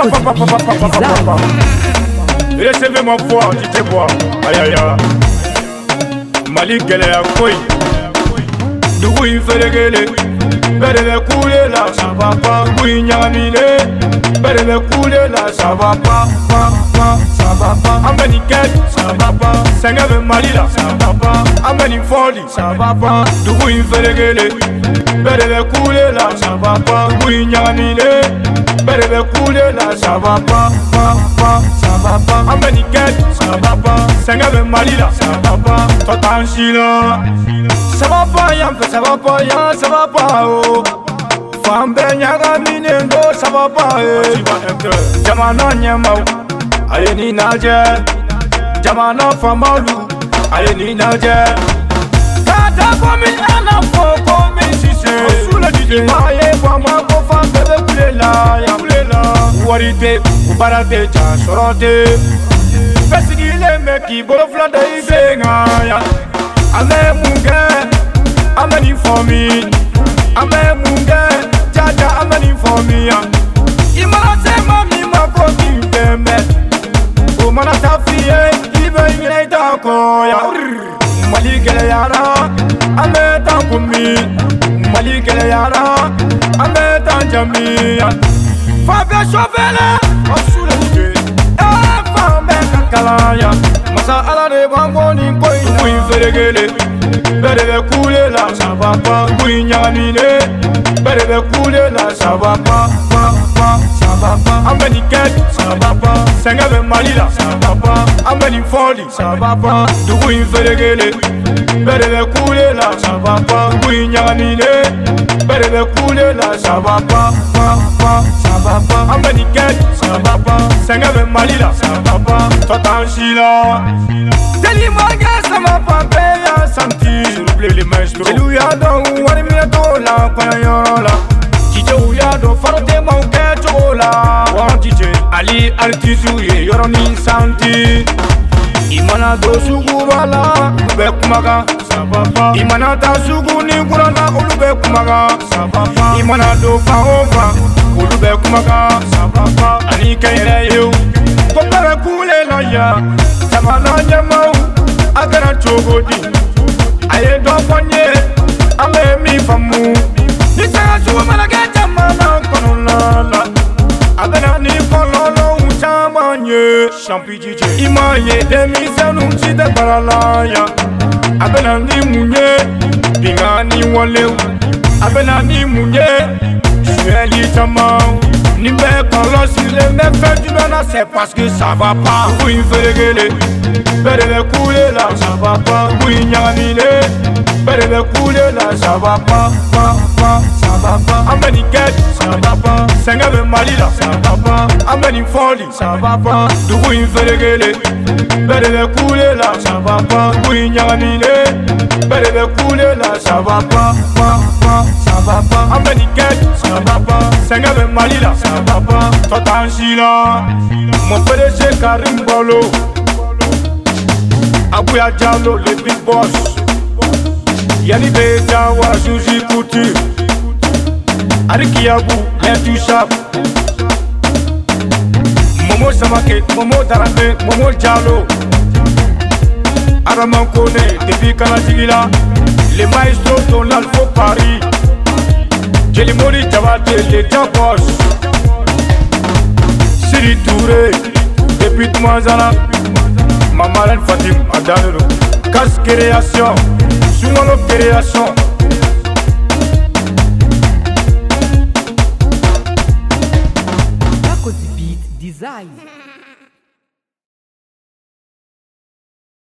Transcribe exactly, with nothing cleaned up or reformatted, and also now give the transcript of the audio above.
Recevez ma voix, dites-moi. Aïe aïe aïe. Malik Geleya Koy. Dougou il fait les gueules. Belle couler là, ça va pas. Oui, Nyamine. Belle couler là, ça va pas. Ça va pas. Ameni Ket, ça va pas. Sengave Mali là, ça va pas. Ameni Foli, ça va pas. Dougou il fait les gueules. Belle couler là, ça va pas. Oui, Nyamine. Belle couler là, ça va pas. Ça va pas. Ameni Ket, ça va pas. Sengave Mali là, ça va pas. Totanchi là. Ça va pas, y'a fait, ça va pas, y'a, ça va pas, oh. Femme ben yaga minendo, ça va pas, eh. Jamana nyamau, aye ni naje. Jamana famalu, aye ni naje. Kata komi ana fo komi sise. Sous la dije, aye fama ko fam bebe kulela, ya kulela. Warite, ubarate, cha sorate. Fesigile meki, bolo flada isenga, ya. Ame munge, ameni for me. Ame munge, jaja ameni for me. Imana se mami ma koki tembe. O mana tafiye, ibe ingene takoya. Mali Geleya na, ame tankumi. Mali Geleya na, ame tanjami. Fabia Chauvelin, osule uje. Eh, fambe kankalaya. Masa ala de bamboni koy. Oui, Feregele. Belle couler là, ça va pas. Oui, Nyamine. Belle couler là, ça va pas. Ça va pas. Ameni Ket, ça va pas. Sengave Mali là, ça va pas. Ameni Foli, ça va pas. Dougou Feregele. Belle couler là, ça va pas. Oui, Nyamine. Belle couler là, ça va pas. Ça va pas. Ameni Ket, ça va pas. Sengave Mali là, ça va pas. Totanchi là. Teli Morgan, ça m'a pas payé santi. S'il vous plaît les maestros. Telu yado, wari miyato la, kwana yoro la. D J uyado, farote mauke chola. Wan D J, Ali Artizu ye yoro ni santi. Imana do sugu bala, ube kumaga. Imana ta sugu ni kurana, ulube kumaga. Imana do fa ofa, ulube kumaga. Ani kayere yu, kopere kule la ya. Jamana nyamau, agara chogodi. Aye do fonye, ame mi famu. Nitaka suwa malage jamana kononala. Agara ni kololo uchamanye. Champi D J. Imaye demi zanu chide baralaya. Abena ni munye, binga ni walew. Abena ni munye, jueli jamau. Nimbe kolo si le me fait du bien, c'est parce que ça va pas. Oui, Feregele. Belle couler là, ça va pas. Oui, Nyamine. Belle couler là, ça va pas. Ça va pas. Ameni Ket, ça va pas. Sengave Mali là, ça va pas. Ameni Foli, ça va pas. Dougou Feregele. Belle couler là, ça va pas. Oui, Nyamine. Belle couler là, ça va pas. Ça va pas. Ameni Ket, ça va pas. Sengave Mali là, ça va pas. Totanchi là. Mon P D G Karim Bolo. Abouya Diallo, le big boss. Yani Bejawa, Juji Couture. Ariki Abou, l'intouchable. Momo Samake, Momo Darame, Momo Diallo. Araman Kone, depuis Kanatigila. Les maestros dont l'Alpha Paris. Jelimori Jawate, les Diabos. Siri Touré, depuis Toumanzana. Maman Fatim Adanero. Casse création, Sumano création. Paco de Beat Design.